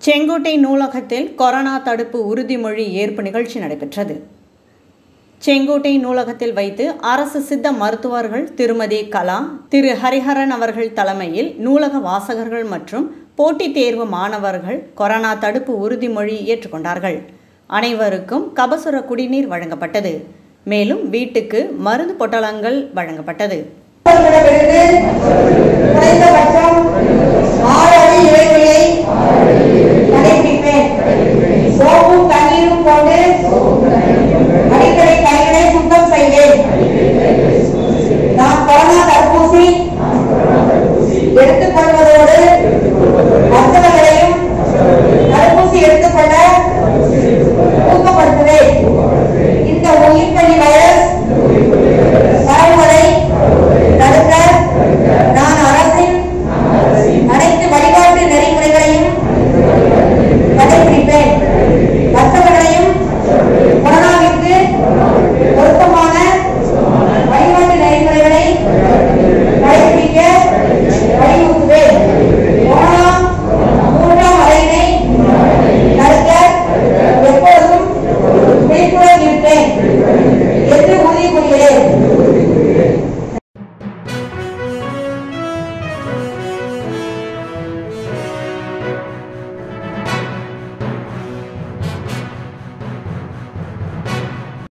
செங்கோட்டை நூலகத்தில் கொரோனா தடுப்பு உறுதிமொழி ஏற்பு நிகழ்ச்சி நடைபெற்றது. செங்கோட்டை நூலகத்தில் வைத்து அரசு சித்த மருத்துவர்கள் திருமதி கலா, திரு ஹரிஹரன் அவர்கள் தலைமையில் நூலக வாசகர்கள் மற்றும் போட்டித் தேர்வு மாணவர்கள் கொரோனா தடுப்பு உறுதிமொழி ஏற்றுக்கொண்டார்கள். அனைவருக்கும் கபசுர குடிநீர் வழங்கப்பட்டது. மேலும் வீட்டுக்கு மருந்து பொட்டலங்கள் வழங்கப்பட்டது. சோப்பும் தண்ணீரும் போட்டு